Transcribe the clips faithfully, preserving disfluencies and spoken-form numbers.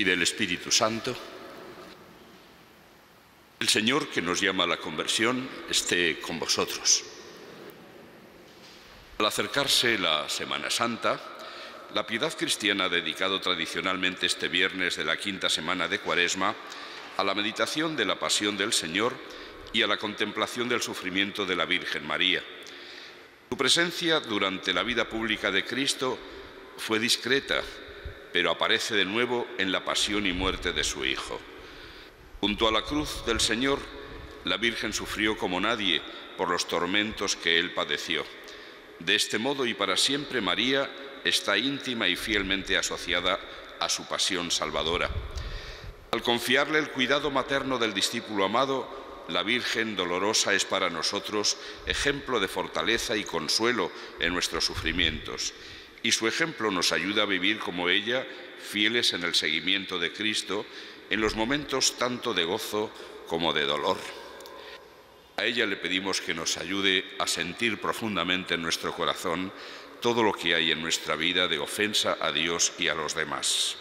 y del Espíritu Santo. El Señor, que nos llama a la conversión, esté con vosotros. Al acercarse la Semana Santa, la piedad cristiana ha dedicado tradicionalmente este viernes de la quinta semana de Cuaresma a la meditación de la pasión del Señor y a la contemplación del sufrimiento de la Virgen María. Su presencia durante la vida pública de Cristo fue discreta, pero aparece de nuevo en la pasión y muerte de su Hijo. Junto a la cruz del Señor, la Virgen sufrió como nadie por los tormentos que Él padeció. De este modo y para siempre María está íntima y fielmente asociada a su pasión salvadora. Al confiarle el cuidado materno del discípulo amado, la Virgen dolorosa es para nosotros ejemplo de fortaleza y consuelo en nuestros sufrimientos, y su ejemplo nos ayuda a vivir como ella, fieles en el seguimiento de Cristo, en los momentos tanto de gozo como de dolor. A ella le pedimos que nos ayude a sentir profundamente en nuestro corazón todo lo que hay en nuestra vida de ofensa a Dios y a los demás.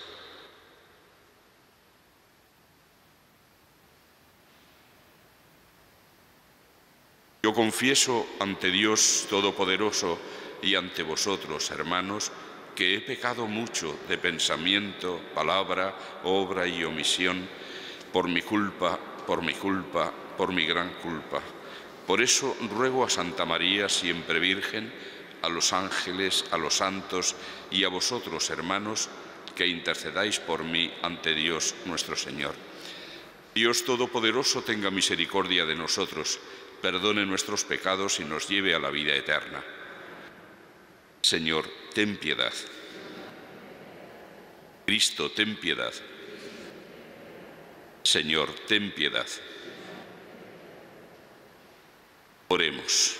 Yo confieso ante Dios Todopoderoso y ante vosotros, hermanos, que he pecado mucho de pensamiento, palabra, obra y omisión, por mi culpa, por mi culpa, por mi gran culpa. Por eso ruego a Santa María, siempre Virgen, a los ángeles, a los santos y a vosotros, hermanos, que intercedáis por mí ante Dios nuestro Señor. Dios Todopoderoso tenga misericordia de nosotros, perdone nuestros pecados y nos lleve a la vida eterna. Señor, ten piedad. Cristo, ten piedad. Señor, ten piedad. Oremos.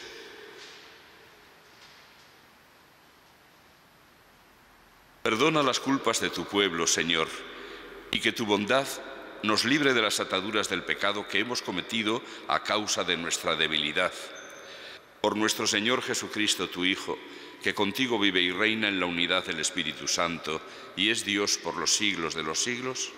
Perdona las culpas de tu pueblo, Señor, y que tu bondad nos libre de las ataduras del pecado que hemos cometido a causa de nuestra debilidad. Por nuestro Señor Jesucristo, tu Hijo, que contigo vive y reina en la unidad del Espíritu Santo, y es Dios por los siglos de los siglos.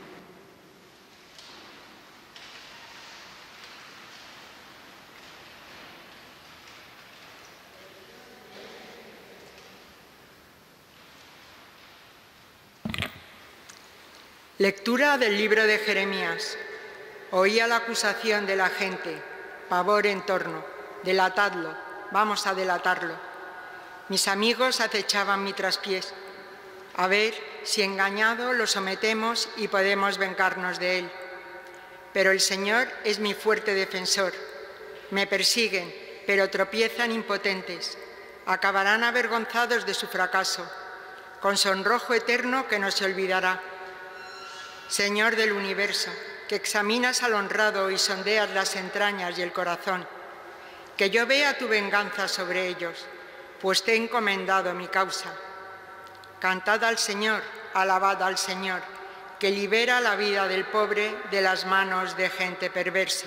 Lectura del libro de Jeremías. Oía la acusación de la gente, pavor en torno, delatadlo, vamos a delatarlo. Mis amigos acechaban mi traspiés. A ver si engañado lo sometemos y podemos vengarnos de él. Pero el Señor es mi fuerte defensor. Me persiguen, pero tropiezan impotentes. Acabarán avergonzados de su fracaso, con sonrojo eterno que no se olvidará. Señor del universo, que examinas al honrado y sondeas las entrañas y el corazón, que yo vea tu venganza sobre ellos, pues te he encomendado mi causa. Cantad al Señor, alabad al Señor, que libera la vida del pobre de las manos de gente perversa.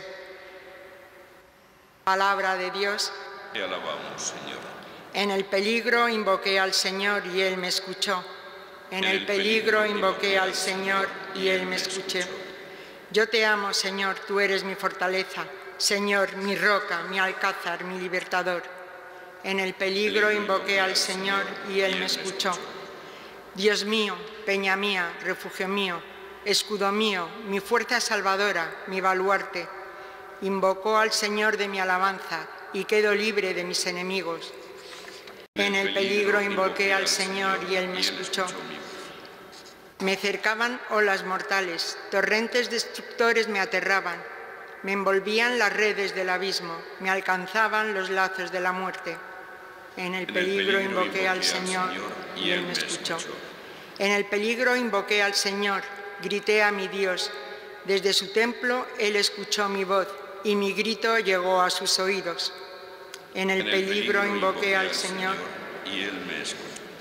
Palabra de Dios. Te alabamos, Señor. En el peligro invoqué al Señor y Él me escuchó. En el peligro invoqué al Señor y Él me escuchó. Yo te amo, Señor, tú eres mi fortaleza, Señor, mi roca, mi alcázar, mi libertador. En el peligro invoqué al Señor y Él me escuchó. Dios mío, peña mía, refugio mío, escudo mío, mi fuerza salvadora, mi baluarte. Invocó al Señor de mi alabanza y quedo libre de mis enemigos. En el peligro invoqué al Señor y Él me escuchó. Me cercaban olas mortales, torrentes destructores me aterraban, me envolvían las redes del abismo, me alcanzaban los lazos de la muerte. En el peligro invoqué al Señor y Él me escuchó. En el peligro invoqué al Señor, grité a mi Dios. Desde su templo Él escuchó mi voz y mi grito llegó a sus oídos. En el peligro invoqué al Señor y Él me escuchó.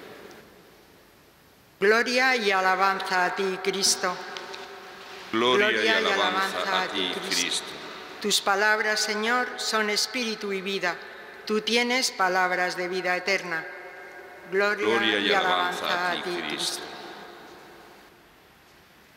Gloria y alabanza a ti, Cristo. Gloria, Gloria y alabanza, alabanza a ti, Cristo. Cristo. Tus palabras, Señor, son espíritu y vida. Tú tienes palabras de vida eterna. Gloria, Gloria y, y alabanza, alabanza a ti, Cristo. Cristo.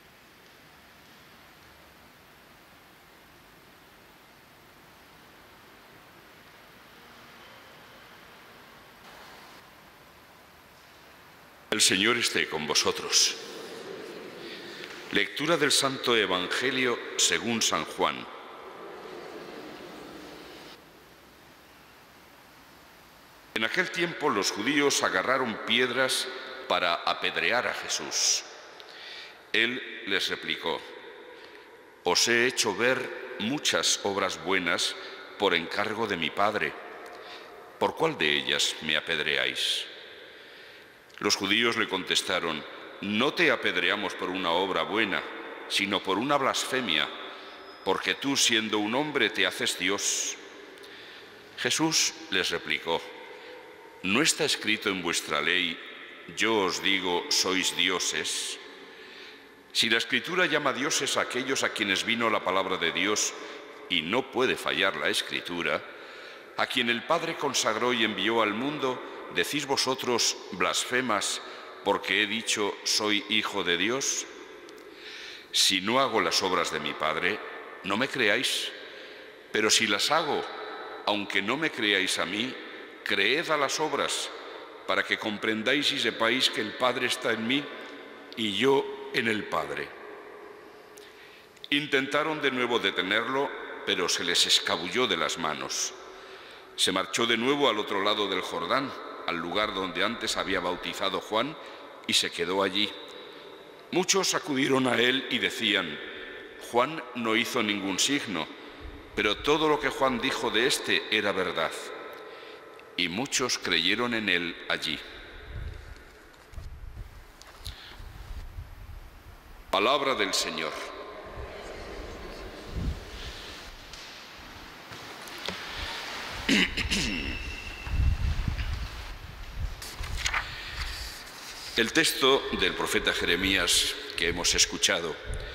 El Señor esté con vosotros. Lectura del Santo Evangelio según San Juan. En aquel tiempo los judíos agarraron piedras para apedrear a Jesús. Él les replicó: os he hecho ver muchas obras buenas por encargo de mi Padre. ¿Por cuál de ellas me apedreáis? Los judíos le contestaron: no te apedreamos por una obra buena, sino por una blasfemia, porque tú, siendo un hombre, te haces Dios. Jesús les replicó: ¿no está escrito en vuestra ley, yo os digo, sois dioses? Si la Escritura llama dioses a aquellos a quienes vino la palabra de Dios, y no puede fallar la Escritura, a quien el Padre consagró y envió al mundo, ¿decís vosotros blasfemas porque he dicho soy hijo de Dios? Si no hago las obras de mi Padre, no me creáis, pero si las hago, aunque no me creáis a mí, creed a las obras, para que comprendáis y sepáis que el Padre está en mí y yo en el Padre. Intentaron de nuevo detenerlo, pero se les escabulló de las manos. Se marchó de nuevo al otro lado del Jordán, al lugar donde antes había bautizado Juan, y se quedó allí. Muchos acudieron a él y decían: Juan no hizo ningún signo, pero todo lo que Juan dijo de éste era verdad. Y muchos creyeron en él allí. Palabra del Señor. El texto del profeta Jeremías que hemos escuchado,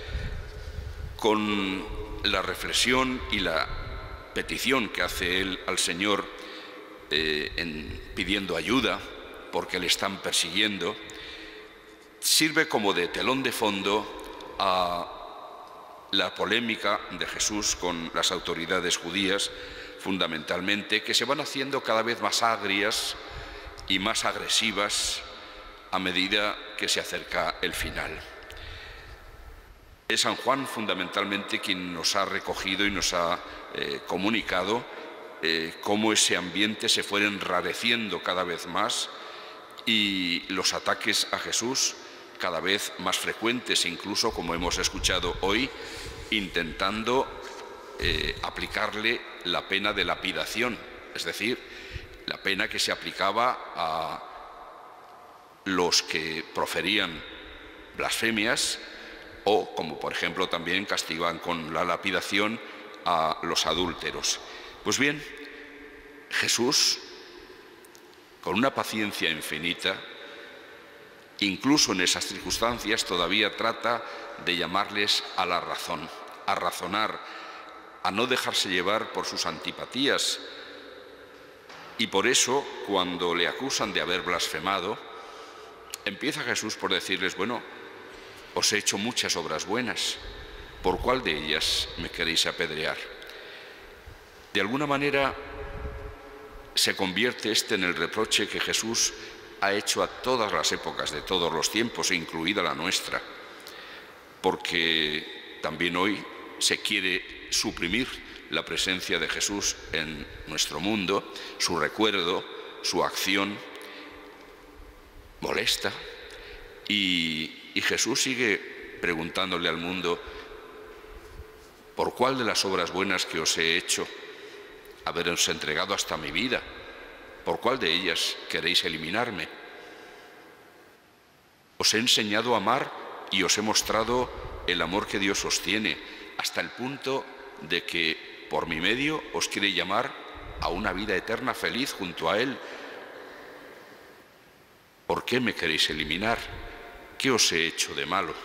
con la reflexión y la petición que hace él al Señor eh, en, pidiendo ayuda porque le están persiguiendo, sirve como de telón de fondo a la polémica de Jesús con las autoridades judías, fundamentalmente, que se van haciendo cada vez más agrias y más agresivas a medida que se acerca el final. Es San Juan fundamentalmente quien nos ha recogido y nos ha eh, comunicado eh, cómo ese ambiente se fue enrareciendo cada vez más y los ataques a Jesús cada vez más frecuentes, incluso como hemos escuchado hoy, intentando eh, aplicarle la pena de lapidación, es decir, la pena que se aplicaba a los que proferían blasfemias o, como por ejemplo también castigan con la lapidación a los adúlteros. Pues bien, Jesús, con una paciencia infinita, incluso en esas circunstancias todavía trata de llamarles a la razón, a razonar, a no dejarse llevar por sus antipatías. Y por eso, cuando le acusan de haber blasfemado, empieza Jesús por decirles: bueno, os he hecho muchas obras buenas, ¿por cuál de ellas me queréis apedrear? De alguna manera se convierte este en el reproche que Jesús ha hecho a todas las épocas de todos los tiempos, incluida la nuestra, porque también hoy se quiere suprimir la presencia de Jesús en nuestro mundo, su recuerdo, su acción molesta, y, y Jesús sigue preguntándole al mundo: ¿por cuál de las obras buenas que os he hecho, haberos entregado hasta mi vida, por cuál de ellas queréis eliminarme? Os he enseñado a amar y os he mostrado el amor que Dios os tiene, hasta el punto de que por mi medio os quiere llamar a una vida eterna feliz junto a Él. ¿Por qué me queréis eliminar? ¿Qué os he hecho de malo?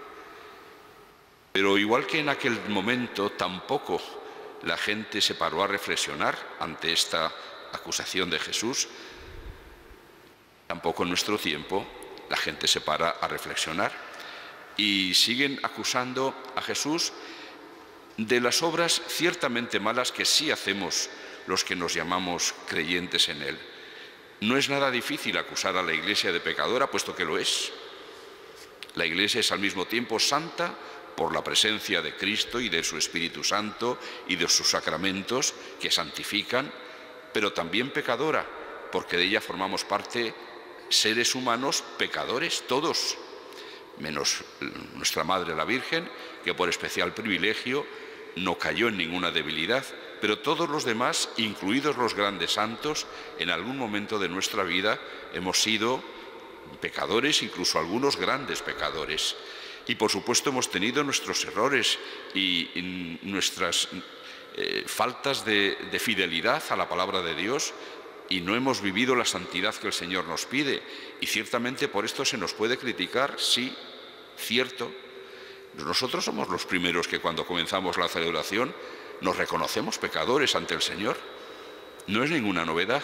Pero igual que en aquel momento, tampoco la gente se paró a reflexionar ante esta acusación de Jesús. Tampoco en nuestro tiempo la gente se para a reflexionar y siguen acusando a Jesús de las obras ciertamente malas que sí hacemos los que nos llamamos creyentes en Él. No es nada difícil acusar a la Iglesia de pecadora, puesto que lo es. La Iglesia es al mismo tiempo santa por la presencia de Cristo y de su Espíritu Santo y de sus sacramentos que santifican, pero también pecadora, porque de ella formamos parte seres humanos pecadores, todos, menos nuestra Madre la Virgen, que por especial privilegio no cayó en ninguna debilidad, pero todos los demás, incluidos los grandes santos, en algún momento de nuestra vida hemos sido pecadores, incluso algunos grandes pecadores. Y por supuesto hemos tenido nuestros errores y, y nuestras eh, faltas de, de fidelidad a la palabra de Dios, y no hemos vivido la santidad que el Señor nos pide. Y ciertamente por esto se nos puede criticar, sí, cierto. Nosotros somos los primeros que cuando comenzamos la celebración nos reconocemos pecadores ante el Señor. No es ninguna novedad.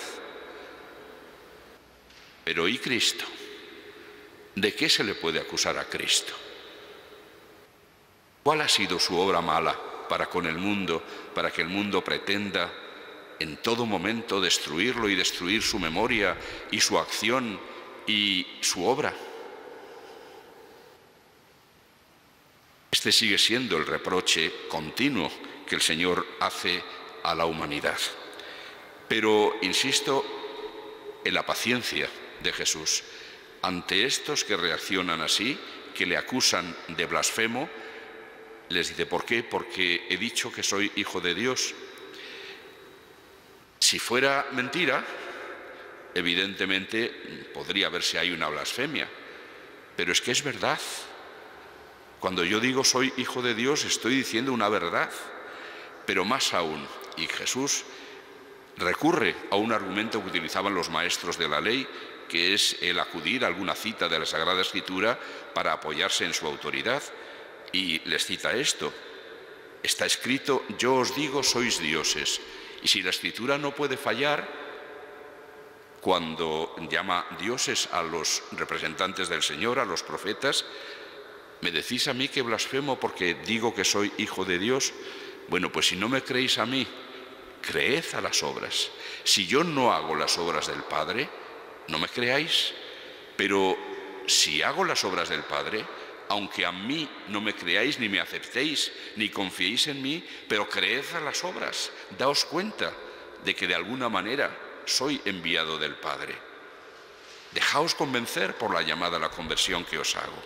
Pero ¿y Cristo? ¿De qué se le puede acusar a Cristo? ¿Cuál ha sido su obra mala para con el mundo, para que el mundo pretenda en todo momento destruirlo y destruir su memoria y su acción y su obra? Este sigue siendo el reproche continuo que el Señor hace a la humanidad. Pero insisto en la paciencia de Jesús ante estos que reaccionan así, que le acusan de blasfemo. Les dice: ¿por qué? Porque he dicho que soy hijo de Dios. Si fuera mentira, evidentemente podría verse ahí una blasfemia, pero es que es verdad. Cuando yo digo soy hijo de Dios, estoy diciendo una verdad, pero más aún, y Jesús recurre a un argumento que utilizaban los maestros de la ley, que es el acudir a alguna cita de la Sagrada Escritura para apoyarse en su autoridad, y les cita esto: está escrito, yo os digo, sois dioses. Y si la Escritura no puede fallar, cuando llama dioses a los representantes del Señor, a los profetas, ¿me decís a mí que blasfemo porque digo que soy hijo de Dios? Bueno, pues si no me creéis a mí, creed a las obras. Si yo no hago las obras del Padre, no me creáis. Pero si hago las obras del Padre, aunque a mí no me creáis, ni me aceptéis, ni confiéis en mí, pero creed a las obras. Daos cuenta de que de alguna manera soy enviado del Padre. Dejaos convencer por la llamada a la conversión que os hago.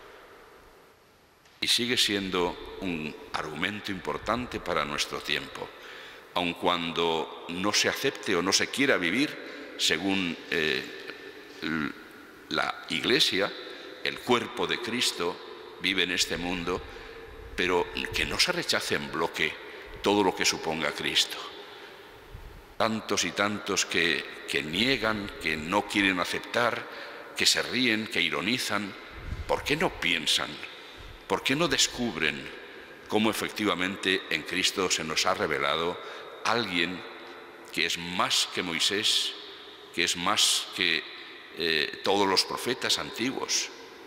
Y sigue siendo un argumento importante para nuestro tiempo, aun cuando no se acepte o no se quiera vivir según eh, la Iglesia, el cuerpo de Cristo vive en este mundo, pero que no se rechace en bloque todo lo que suponga Cristo. Tantos y tantos que, que niegan, que no quieren aceptar, que se ríen, que ironizan. ¿Por qué no piensan? ¿Por qué no descubren cómo efectivamente en Cristo se nos ha revelado alguien que es más que Moisés, que es más que eh, todos los profetas antiguos?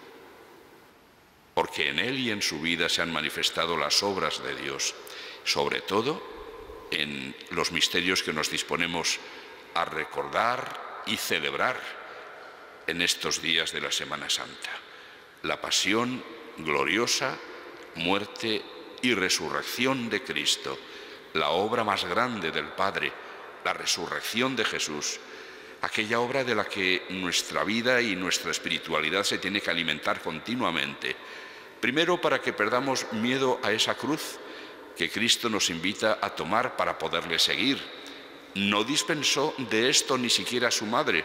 Porque en él y en su vida se han manifestado las obras de Dios, sobre todo en los misterios que nos disponemos a recordar y celebrar en estos días de la Semana Santa: la pasión gloriosa, muerte y resurrección de Cristo, la obra más grande del Padre, la resurrección de Jesús, aquella obra de la que nuestra vida y nuestra espiritualidad se tiene que alimentar continuamente. Primero, para que perdamos miedo a esa cruz que Cristo nos invita a tomar para poderle seguir. No dispensó de esto ni siquiera a su madre,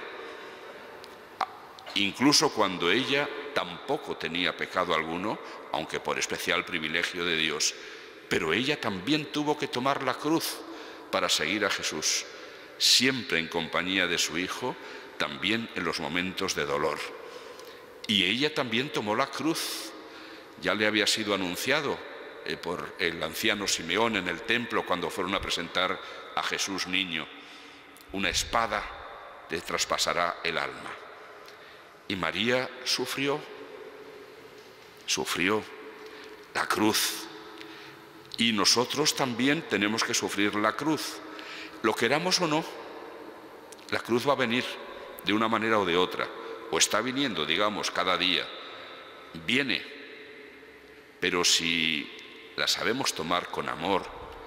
incluso cuando ella tampoco tenía pecado alguno, aunque por especial privilegio de Dios. Pero ella también tuvo que tomar la cruz para seguir a Jesús, siempre en compañía de su Hijo, también en los momentos de dolor. Y ella también tomó la cruz. Ya le había sido anunciado eh, por el anciano Simeón en el templo cuando fueron a presentar a Jesús niño: una espada te traspasará el alma. Y María sufrió, sufrió la cruz. Y nosotros también tenemos que sufrir la cruz. Lo queramos o no, la cruz va a venir de una manera o de otra, o está viniendo, digamos, cada día, viene, pero si la sabemos tomar con amor,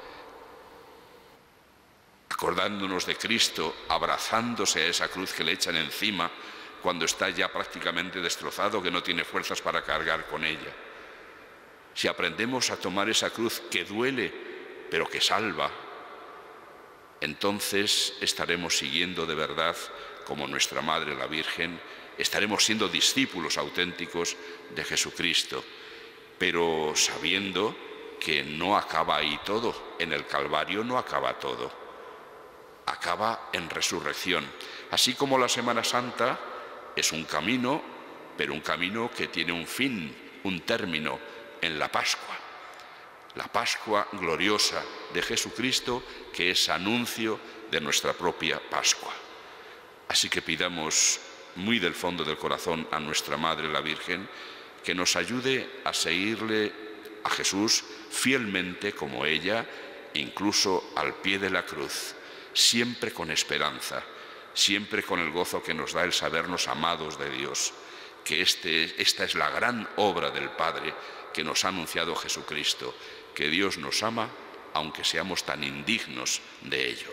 acordándonos de Cristo, abrazándose a esa cruz que le echan encima cuando está ya prácticamente destrozado, que no tiene fuerzas para cargar con ella. Si aprendemos a tomar esa cruz que duele, pero que salva, entonces estaremos siguiendo de verdad, como nuestra Madre la Virgen, estaremos siendo discípulos auténticos de Jesucristo, pero sabiendo que no acaba ahí todo, en el Calvario no acaba todo, acaba en resurrección. Así como la Semana Santa es un camino, pero un camino que tiene un fin, un término, en la Pascua. La Pascua gloriosa de Jesucristo, que es anuncio de nuestra propia Pascua. Así que pidamos muy del fondo del corazón a nuestra Madre la Virgen que nos ayude a seguirle a Jesús fielmente como ella, incluso al pie de la cruz, siempre con esperanza, siempre con el gozo que nos da el sabernos amados de Dios, que este, esta es la gran obra del Padre que nos ha anunciado Jesucristo, que Dios nos ama aunque seamos tan indignos de ello.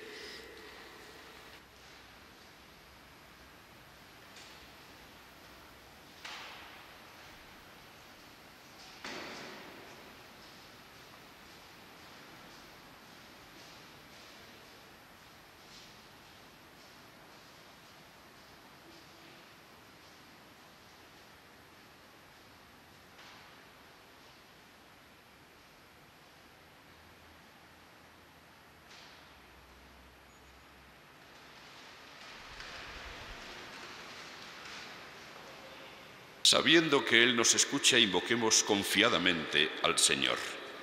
Sabiendo que Él nos escucha, invoquemos confiadamente al Señor.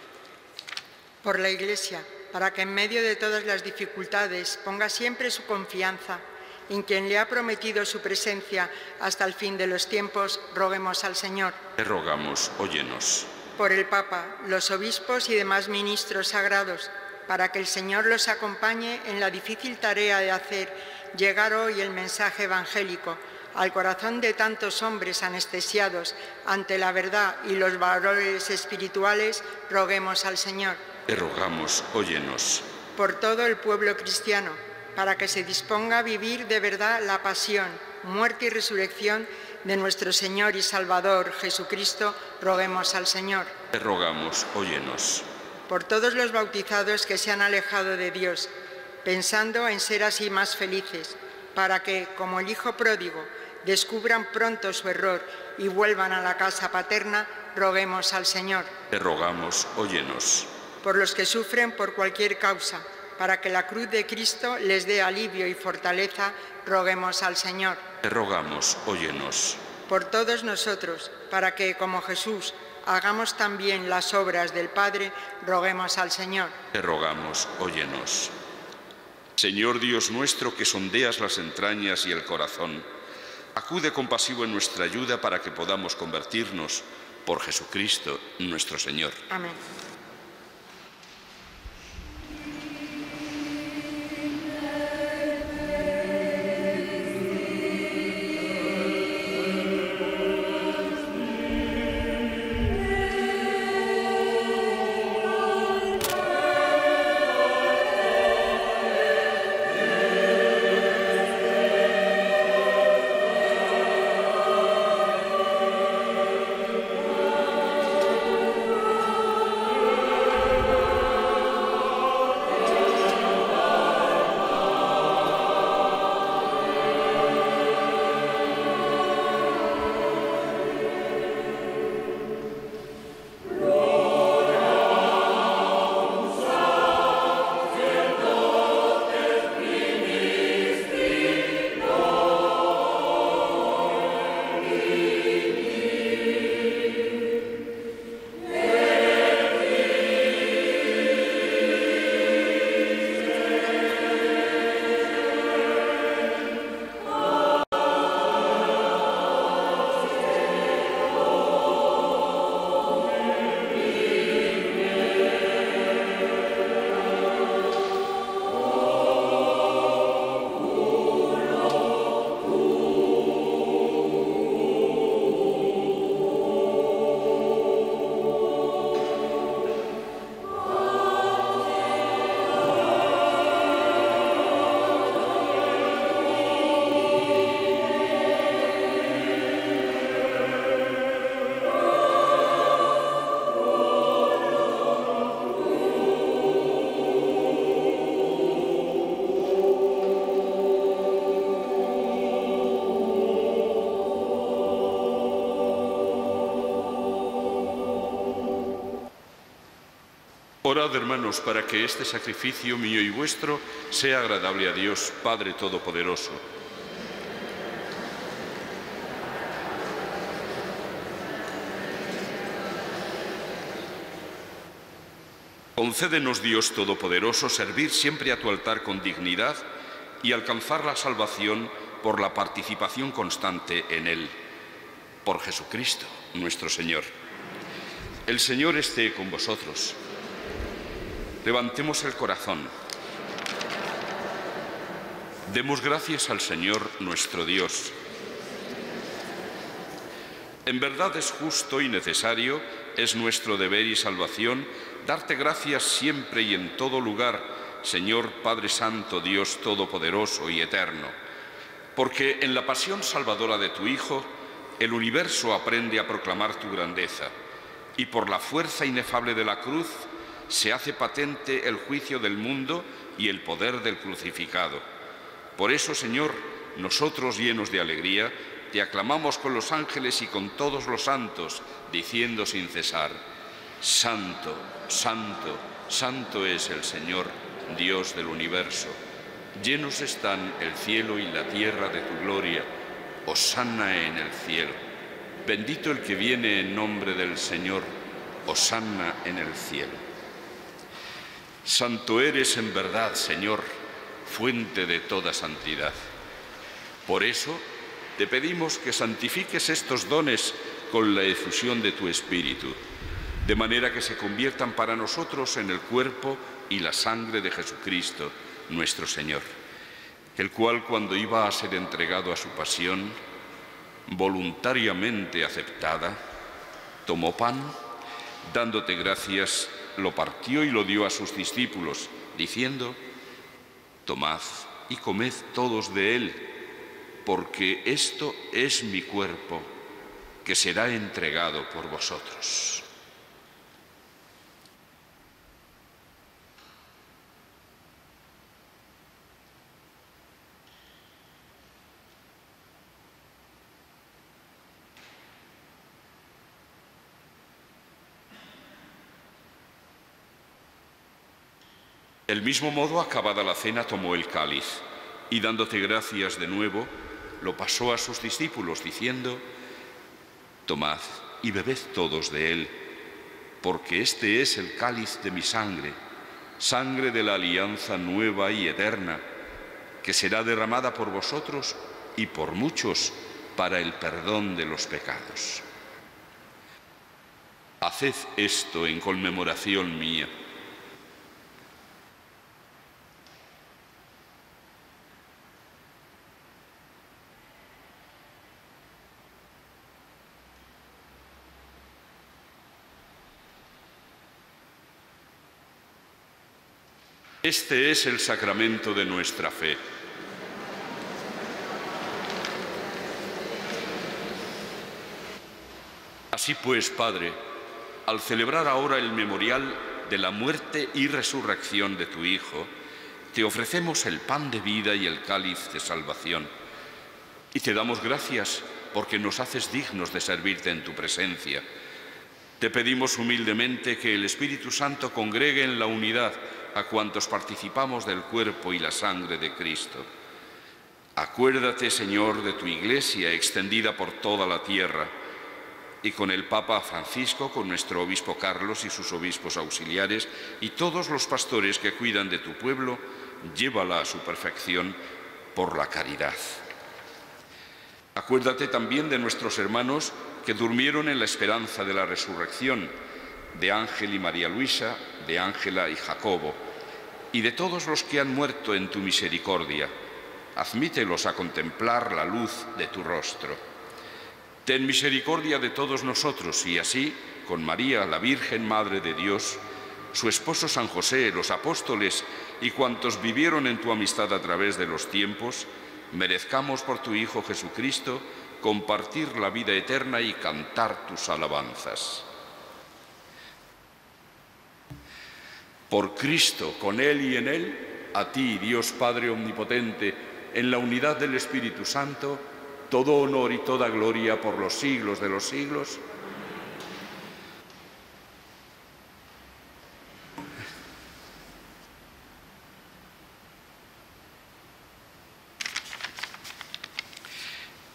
Por la Iglesia, para que en medio de todas las dificultades ponga siempre su confianza en quien le ha prometido su presencia hasta el fin de los tiempos, roguemos al Señor. Te rogamos, óyenos. Por el Papa, los obispos y demás ministros sagrados, para que el Señor los acompañe en la difícil tarea de hacer llegar hoy el mensaje evangélico al corazón de tantos hombres anestesiados ante la verdad y los valores espirituales, roguemos al Señor. Te rogamos, óyenos. Por todo el pueblo cristiano, para que se disponga a vivir de verdad la pasión, muerte y resurrección de nuestro Señor y Salvador Jesucristo, roguemos al Señor. Te rogamos, óyenos. Por todos los bautizados que se han alejado de Dios, pensando en ser así más felices, para que, como el Hijo pródigo, descubran pronto su error y vuelvan a la casa paterna, roguemos al Señor. Te rogamos, óyenos. Por los que sufren por cualquier causa, para que la cruz de Cristo les dé alivio y fortaleza, roguemos al Señor. Te rogamos, óyenos. Por todos nosotros, para que, como Jesús, hagamos también las obras del Padre, roguemos al Señor. Te rogamos, óyenos. Señor Dios nuestro, que sondeas las entrañas y el corazón, acude compasivo en nuestra ayuda para que podamos convertirnos por Jesucristo nuestro Señor. Amén. Orad, hermanos, para que este sacrificio mío y vuestro sea agradable a Dios, Padre Todopoderoso. Concédenos, Dios Todopoderoso, servir siempre a tu altar con dignidad y alcanzar la salvación por la participación constante en él. Por Jesucristo, nuestro Señor. El Señor esté con vosotros. Levantemos el corazón. Demos gracias al Señor nuestro Dios. En verdad es justo y necesario, es nuestro deber y salvación, darte gracias siempre y en todo lugar, Señor Padre Santo, Dios Todopoderoso y Eterno, porque en la pasión salvadora de tu Hijo, el universo aprende a proclamar tu grandeza, y por la fuerza inefable de la cruz se hace patente el juicio del mundo y el poder del crucificado. Por eso, Señor, nosotros llenos de alegría, te aclamamos con los ángeles y con todos los santos, diciendo sin cesar: Santo, Santo, Santo es el Señor, Dios del universo. Llenos están el cielo y la tierra de tu gloria. Hosanna en el cielo. Bendito el que viene en nombre del Señor. Hosanna en el cielo. Santo eres en verdad, Señor, fuente de toda santidad. Por eso te pedimos que santifiques estos dones con la efusión de tu Espíritu, de manera que se conviertan para nosotros en el cuerpo y la sangre de Jesucristo, nuestro Señor, el cual, cuando iba a ser entregado a su pasión, voluntariamente aceptada, tomó pan, dándote gracias, lo partió y lo dio a sus discípulos, diciendo: Tomad y comed todos de él, porque esto es mi cuerpo, que será entregado por vosotros. Del mismo modo, acabada la cena, tomó el cáliz y, dándote gracias de nuevo, lo pasó a sus discípulos, diciendo: Tomad y bebed todos de él, porque este es el cáliz de mi sangre, sangre de la alianza nueva y eterna, que será derramada por vosotros y por muchos para el perdón de los pecados. Haced esto en conmemoración mía. Este es el sacramento de nuestra fe. Así pues, Padre, al celebrar ahora el memorial de la muerte y resurrección de tu Hijo, te ofrecemos el pan de vida y el cáliz de salvación. Y te damos gracias porque nos haces dignos de servirte en tu presencia. Te pedimos humildemente que el Espíritu Santo congregue en la unidad a cuantos participamos del cuerpo y la sangre de Cristo. Acuérdate, Señor, de tu Iglesia extendida por toda la tierra, y con el Papa Francisco, con nuestro obispo Carlos y sus obispos auxiliares, y todos los pastores que cuidan de tu pueblo, llévala a su perfección por la caridad. Acuérdate también de nuestros hermanos que durmieron en la esperanza de la resurrección, de Ángel y María Luisa, de Ángela y Jacobo, y de todos los que han muerto en tu misericordia. Admítelos a contemplar la luz de tu rostro. Ten misericordia de todos nosotros y así, con María, la Virgen Madre de Dios, su esposo San José, los apóstoles y cuantos vivieron en tu amistad a través de los tiempos, merezcamos por tu Hijo Jesucristo compartir la vida eterna y cantar tus alabanzas. Por Cristo, con Él y en Él, a ti, Dios Padre Omnipotente, en la unidad del Espíritu Santo, todo honor y toda gloria por los siglos de los siglos.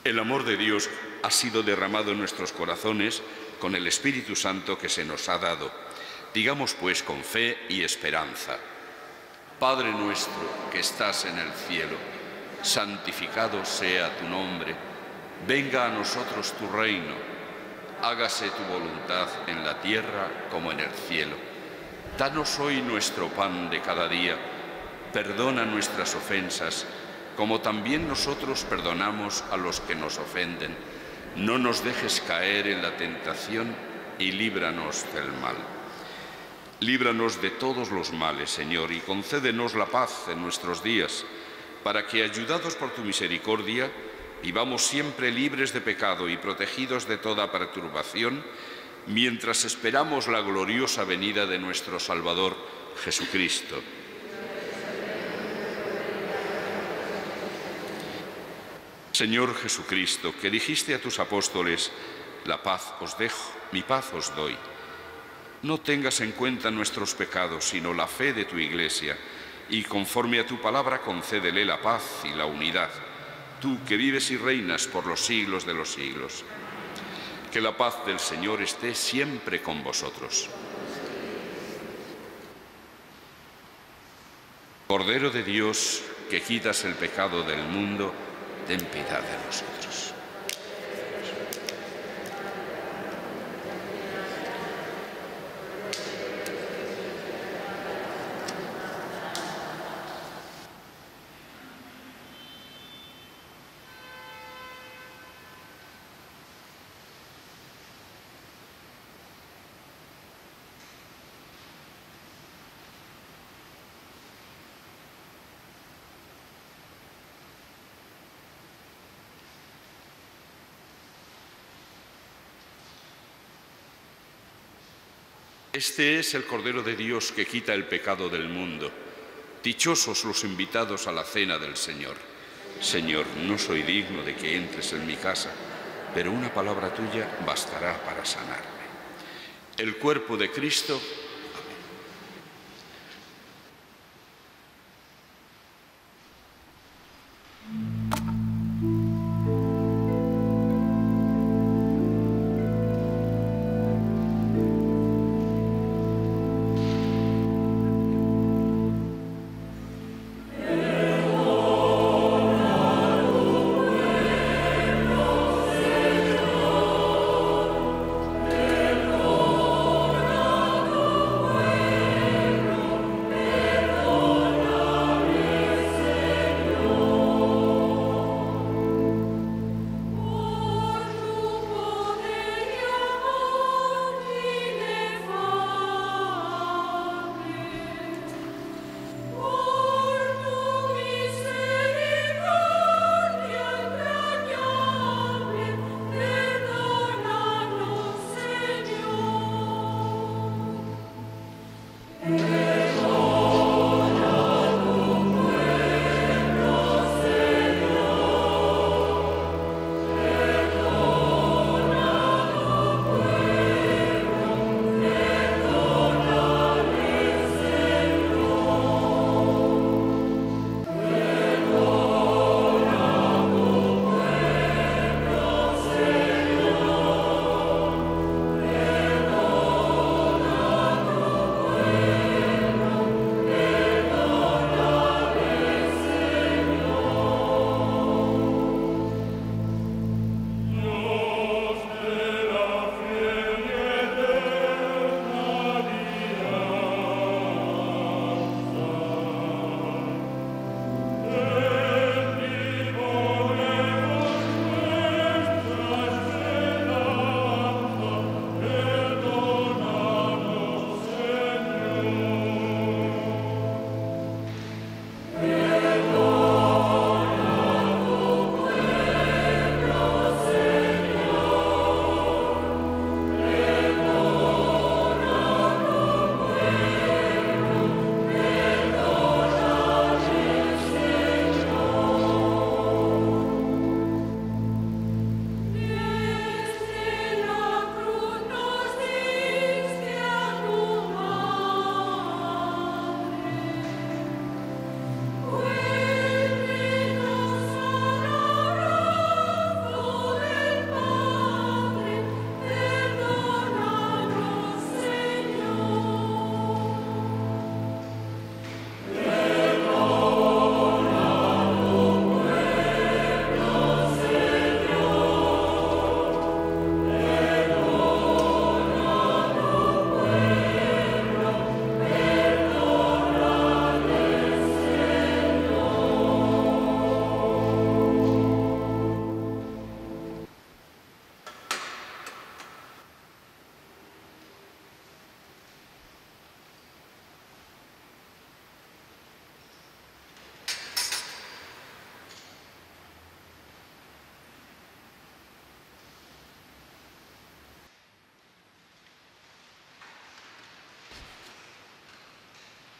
El amor de Dios ha sido derramado en nuestros corazones con el Espíritu Santo que se nos ha dado. Digamos pues con fe y esperanza: Padre nuestro que estás en el cielo, santificado sea tu nombre. Venga a nosotros tu reino. Hágase tu voluntad en la tierra como en el cielo. Danos hoy nuestro pan de cada día. Perdona nuestras ofensas, como también nosotros perdonamos a los que nos ofenden. No nos dejes caer en la tentación y líbranos del mal. Líbranos de todos los males, Señor, y concédenos la paz en nuestros días, para que, ayudados por tu misericordia, vivamos siempre libres de pecado y protegidos de toda perturbación, mientras esperamos la gloriosa venida de nuestro Salvador, Jesucristo. Señor Jesucristo, que dijiste a tus apóstoles: la paz os dejo, mi paz os doy. No tengas en cuenta nuestros pecados, sino la fe de tu Iglesia, y conforme a tu palabra concédele la paz y la unidad, tú que vives y reinas por los siglos de los siglos. Que la paz del Señor esté siempre con vosotros. Cordero de Dios, que quitas el pecado del mundo, ten piedad de nosotros. Este es el Cordero de Dios que quita el pecado del mundo. Dichosos los invitados a la cena del Señor. Señor, no soy digno de que entres en mi casa, pero una palabra tuya bastará para sanarme. El cuerpo de Cristo.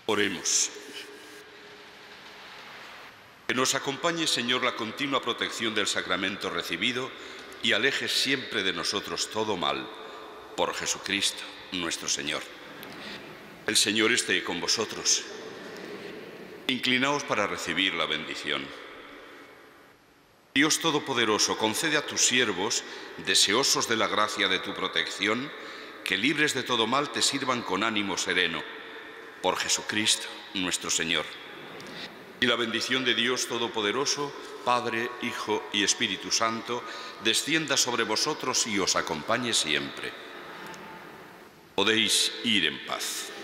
Oremos. Que nos acompañe, Señor, la continua protección del sacramento recibido y aleje siempre de nosotros todo mal, por Jesucristo, nuestro Señor. El Señor esté con vosotros. Inclinaos para recibir la bendición. Dios Todopoderoso, concede a tus siervos, deseosos de la gracia de tu protección, que libres de todo mal te sirvan con ánimo sereno, por Jesucristo, nuestro Señor. Y la bendición de Dios Todopoderoso, Padre, Hijo y Espíritu Santo, descienda sobre vosotros y os acompañe siempre. Podéis ir en paz.